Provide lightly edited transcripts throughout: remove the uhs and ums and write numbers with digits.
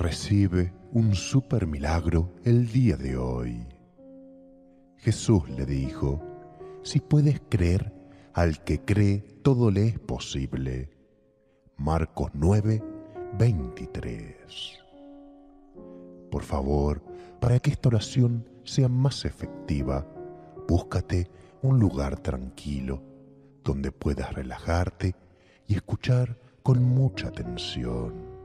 Recibe un super milagro el día de hoy. Jesús le dijo: si puedes creer, al que cree todo le es posible. Marcos 9, 23. Por favor, para que esta oración sea más efectiva, búscate un lugar tranquilo donde puedas relajarte y escuchar con mucha atención.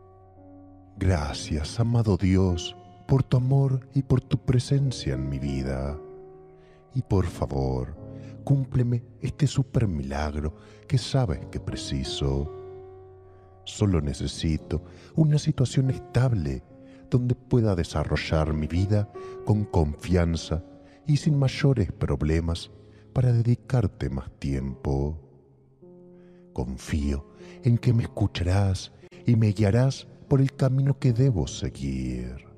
Gracias, amado Dios, por tu amor y por tu presencia en mi vida. Y por favor, cúmpleme este super milagro que sabes que preciso. Solo necesito una situación estable donde pueda desarrollar mi vida con confianza y sin mayores problemas para dedicarte más tiempo. Confío en que me escucharás y me guiarás por el camino que debo seguir.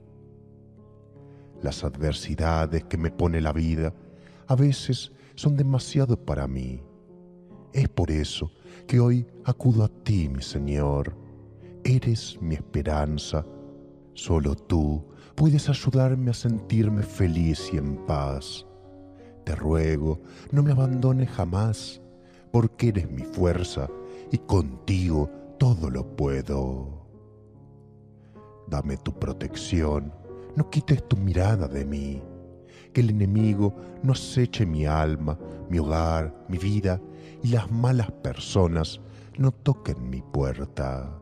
Las adversidades que me pone la vida a veces son demasiado para mí. Es por eso que hoy acudo a ti, mi Señor. Eres mi esperanza. Solo tú puedes ayudarme a sentirme feliz y en paz. Te ruego, no me abandones jamás, porque eres mi fuerza y contigo todo lo puedo. Dame tu protección, no quites tu mirada de mí, que el enemigo no aceche mi alma, mi hogar, mi vida y las malas personas no toquen mi puerta.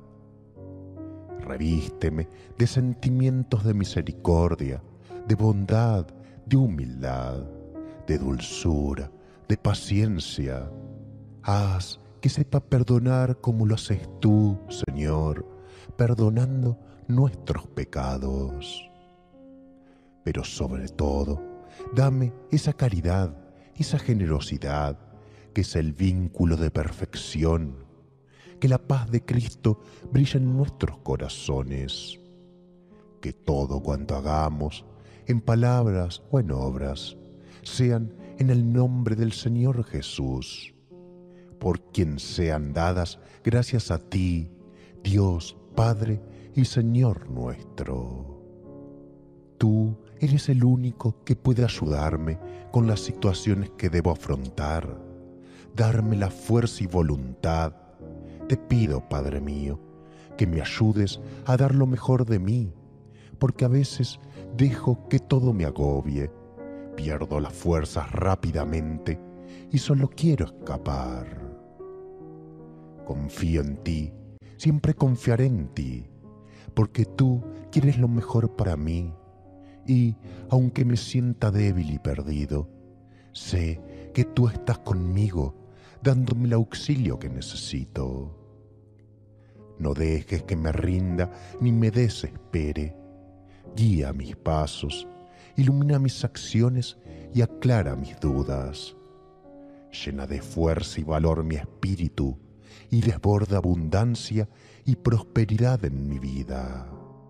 Revísteme de sentimientos de misericordia, de bondad, de humildad, de dulzura, de paciencia. Haz que sepa perdonar como lo haces tú, Señor, perdonando nuestros pecados. Pero sobre todo, dame esa caridad, esa generosidad, que es el vínculo de perfección. Que la paz de Cristo brille en nuestros corazones. Que todo cuanto hagamos, en palabras o en obras, sean en el nombre del Señor Jesús, por quien sean dadas gracias a ti, Dios, Padre y Señor nuestro. Tú eres el único que puede ayudarme con las situaciones que debo afrontar, darme la fuerza y voluntad. Te pido, Padre mío, que me ayudes a dar lo mejor de mí, porque a veces dejo que todo me agobie, pierdo las fuerzas rápidamente y solo quiero escapar. Confío en ti, siempre confiaré en ti, porque tú quieres lo mejor para mí y, aunque me sienta débil y perdido, sé que tú estás conmigo, dándome el auxilio que necesito. No dejes que me rinda ni me desespere. Guía mis pasos, ilumina mis acciones y aclara mis dudas. Llena de fuerza y valor mi espíritu y desborda abundancia y prosperidad en mi vida.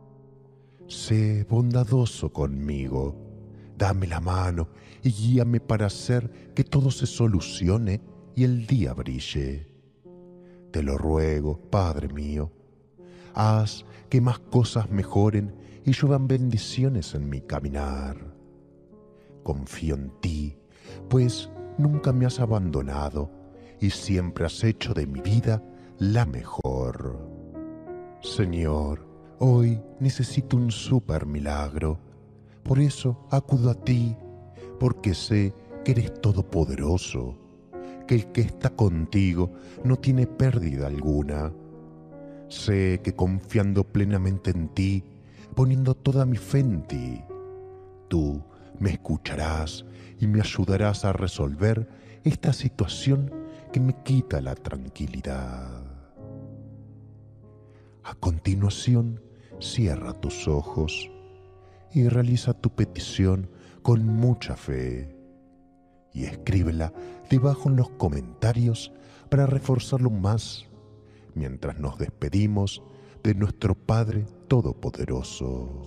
Sé bondadoso conmigo, dame la mano y guíame para hacer que todo se solucione y el día brille. Te lo ruego, Padre mío, haz que más cosas mejoren y lluevan bendiciones en mi caminar. Confío en ti, pues nunca me has abandonado y siempre has hecho de mi vida la mejor. Señor, hoy necesito un super milagro, por eso acudo a ti, porque sé que eres todopoderoso, que el que está contigo no tiene pérdida alguna. Sé que confiando plenamente en ti, poniendo toda mi fe en ti, tú me escucharás y me ayudarás a resolver esta situación que me quita la tranquilidad. A continuación, cierra tus ojos y realiza tu petición con mucha fe y escríbela debajo en los comentarios para reforzarlo más mientras nos despedimos de nuestro Padre Todopoderoso.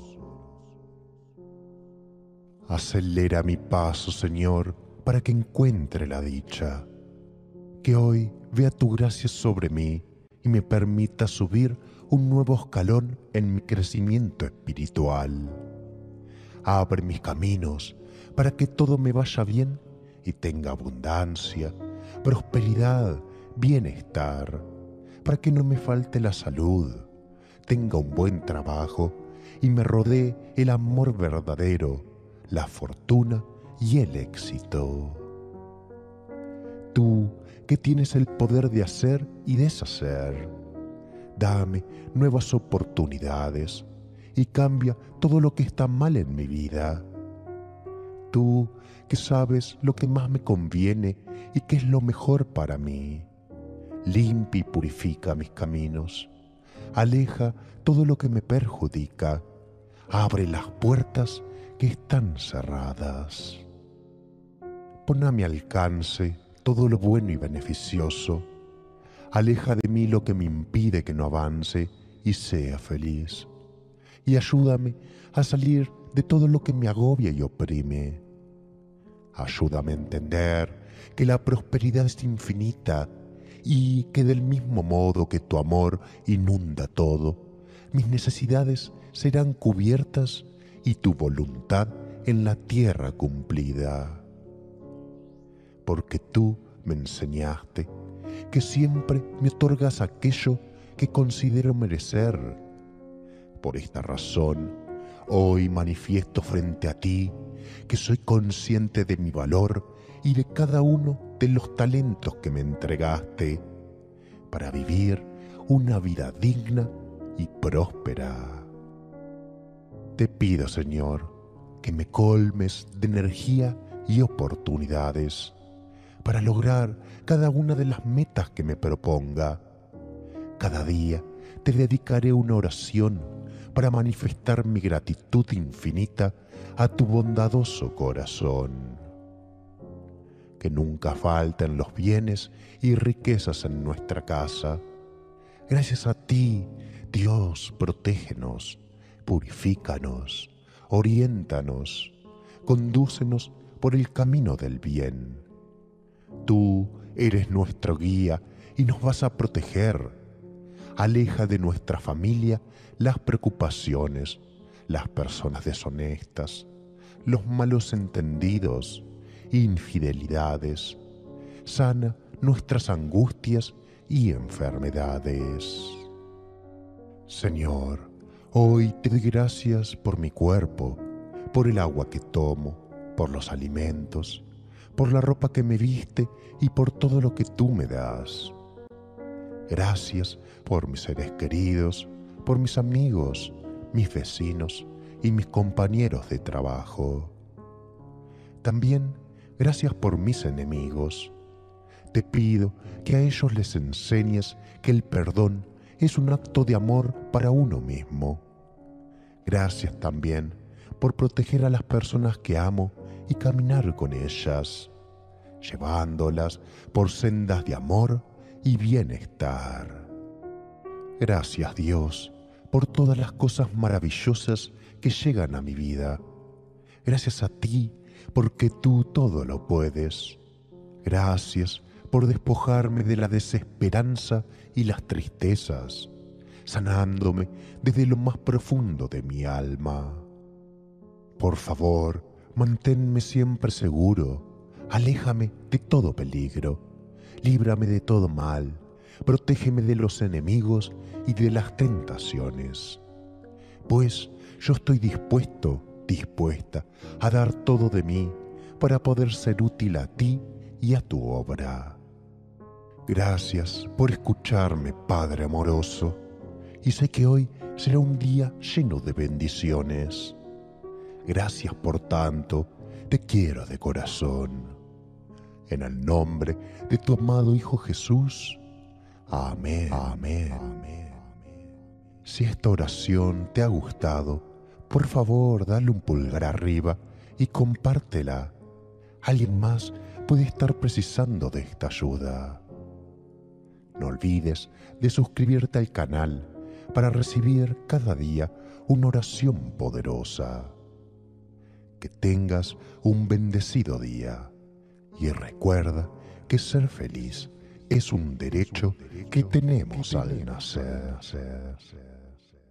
Acelera mi paso, Señor, para que encuentre la dicha. Que hoy vea tu gracia sobre mí y me permita subir un nuevo escalón en mi crecimiento espiritual. Abre mis caminos para que todo me vaya bien y tenga abundancia, prosperidad, bienestar, para que no me falte la salud, tenga un buen trabajo y me rodee el amor verdadero, la fortuna y el éxito. Tú, que tienes el poder de hacer y deshacer, dame nuevas oportunidades y cambia todo lo que está mal en mi vida. Tú, que sabes lo que más me conviene y qué es lo mejor para mí, limpia y purifica mis caminos, aleja todo lo que me perjudica, abre las puertas que están cerradas. Pon a mi alcance todo lo bueno y beneficioso, aleja de mí lo que me impide que no avance y sea feliz, y ayúdame a salir de todo lo que me agobia y oprime. Ayúdame a entender que la prosperidad es infinita y que del mismo modo que tu amor inunda todo, mis necesidades serán cubiertas y tu voluntad en la tierra cumplida. Porque tú me enseñaste que siempre me otorgas aquello que considero merecer. Por esta razón, hoy manifiesto frente a ti que soy consciente de mi valor y de cada uno de los talentos que me entregaste para vivir una vida digna y próspera. Te pido, Señor, que me colmes de energía y oportunidades para lograr cada una de las metas que me proponga. Cada día te dedicaré una oración para manifestar mi gratitud infinita a tu bondadoso corazón. Que nunca falten los bienes y riquezas en nuestra casa. Gracias a ti, Dios, protégenos, purifícanos, oriéntanos, condúcenos por el camino del bien. Tú eres nuestro guía y nos vas a proteger. Aleja de nuestra familia las preocupaciones, las personas deshonestas, los malos entendidos, infidelidades. Sana nuestras angustias y enfermedades. Señor, hoy te doy gracias por mi cuerpo, por el agua que tomo, por los alimentos, por la ropa que me viste y por todo lo que tú me das. Gracias por mis seres queridos, por mis amigos, mis vecinos y mis compañeros de trabajo. También gracias por mis enemigos. Te pido que a ellos les enseñes que el perdón es un acto de amor para uno mismo. Gracias también por proteger a las personas que amo y caminar con ellas, llevándolas por sendas de amor y bienestar. Gracias, Dios, por todas las cosas maravillosas que llegan a mi vida. Gracias a ti, porque tú todo lo puedes. Gracias por despojarme de la desesperanza y las tristezas, sanándome desde lo más profundo de mi alma. Por favor, manténme siempre seguro, aléjame de todo peligro, líbrame de todo mal, protégeme de los enemigos y de las tentaciones, pues yo estoy dispuesta a dar todo de mí para poder ser útil a ti y a tu obra. Gracias por escucharme, Padre amoroso, y sé que hoy será un día lleno de bendiciones. Gracias por tanto, te quiero de corazón. En el nombre de tu amado Hijo Jesús. Amén. Amén. Amén. Si esta oración te ha gustado, por favor dale un pulgar arriba y compártela. Alguien más puede estar precisando de esta ayuda. No olvides de suscribirte al canal para recibir cada día una oración poderosa. Que tengas un bendecido día y recuerda que ser feliz es un derecho que tenemos al nacer.